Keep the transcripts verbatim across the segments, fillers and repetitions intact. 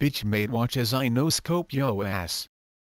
Bitch mate, watch as I no scope yo ass.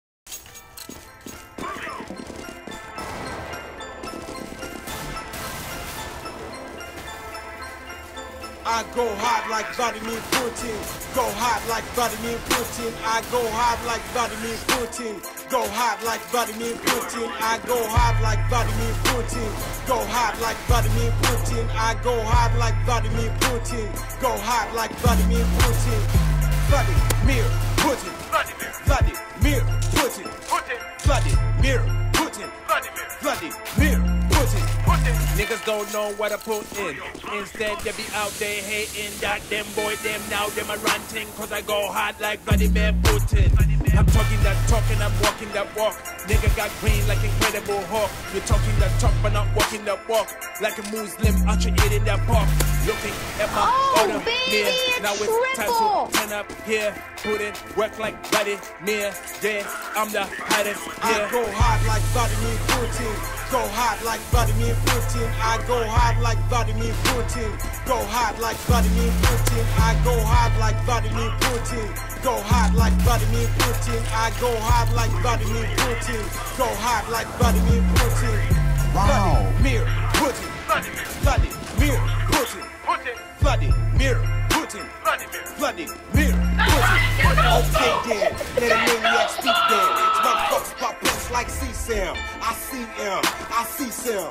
I go hard like Vladimir Putin. Go hard like Vladimir Putin. I go hard like Vladimir Putin. Go hard like Vladimir Putin. I go hard like Vladimir Putin. Go hard like Vladimir Putin. I go hard like Vladimir Putin. Go hard like Vladimir Putin. Vladimir Putin. Vladimir. Vladimir Putin. Putin. Vladimir Putin. Vladimir. Vladimir Putin. Putin. Niggas don't know what I put in. Instead they be out there hating that them boy them now them a ranting cause I go hard like Vladimir Putin. I'm talking that talk and I'm walking that walk. Nigga got green like Incredible Hulk. You're talking that talk but not walking that walk. Like a Muslim usher eating that pork. Looking at my Oh, order baby, near. it's Now it's time triple. to turn up here. Put in work like Vladimir. Yeah, I'm the hottest I here. go hard like Vladimir Putin. Go hard like Vladimir Putin. I go hard like Vladimir Putin. Go hard like Vladimir Putin. I go hard like Vladimir Putin. Go hard like Vladimir Putin. I go hard like Vladimir Putin. Go hard like Vladimir Putin. Wow. Vladimir Putin. Vladimir Putin. Vladimir Putin. Vladimir Putin. Okay then, let a maniac speak then. It's motherfuckers pop punch like C-Sam. I see him, I see Sam.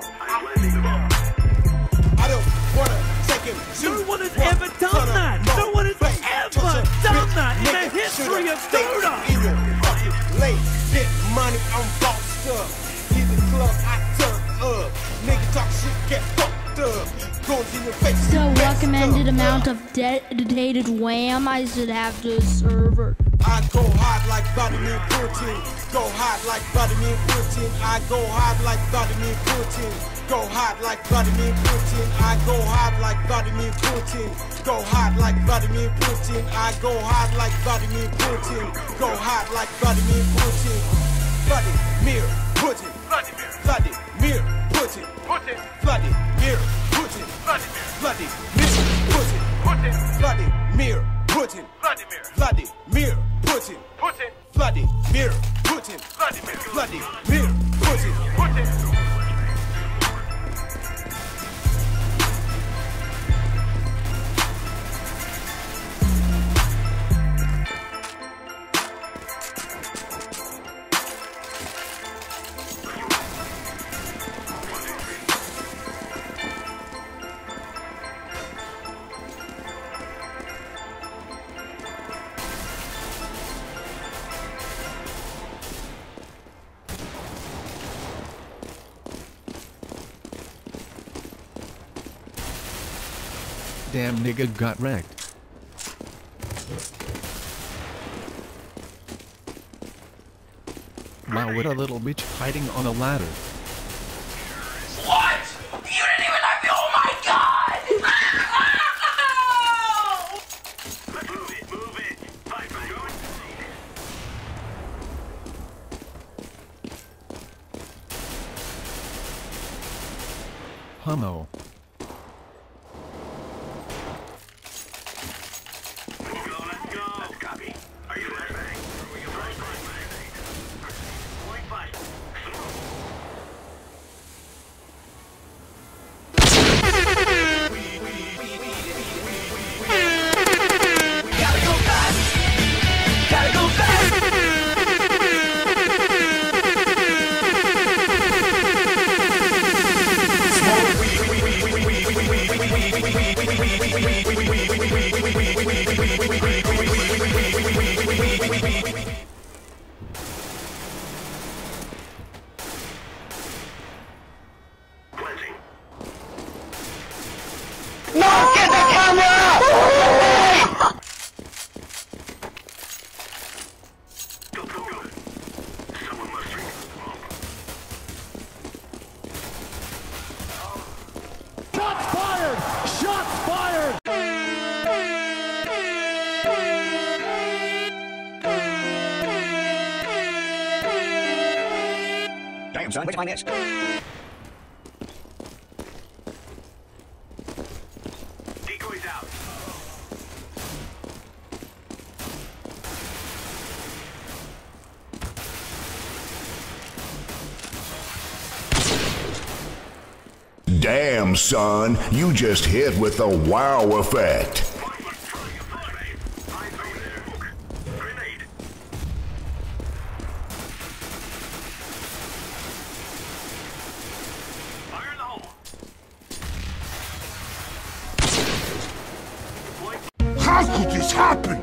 I don't wanna take him to No one has ever done that. No one has ever done that in the history of Dota. In your fucking late, get money, I'm bossed up. Leave the club, I turn up. Nigga talk shit, get fucked up. Goes in your face. The messed recommended up. amount of dedicated wham I should have to a server. I go hard like Vladimir Putin. Go hard like Vladimir Putin. I go hard like Vladimir Putin. Go hard like Vladimir Putin. I go hard like Vladimir Putin. Go hard like Vladimir Putin. I go hard like Vladimir Putin. Go hard like Vladimir Putin. Vladimir Putin. Vladimir Putin. Vladimir Putin. Vladimir Putin. Vladimir Putin. Vladimir Putin. Vladimir Putin. Vladimir Putin. Damn nigga got wrecked. Wow, what a little bitch hiding on a ladder. What? You didn't even have me. Oh my god! Move it, move it. Fight, fight, go. Hummo. Let's go. Let's copy. Are you there, bang? We can fight, fight, fight. Point fight. Gotta go fast! Gotta go fast! Cleansing. No! Get the camera! Go, go, go. Someone must drink. Shots fired! Shots fired! Damn, son, where'd you find this? Decoys out. Damn, son, you just hit with the wow effect. How could this happen?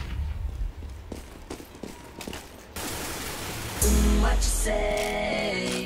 What you say?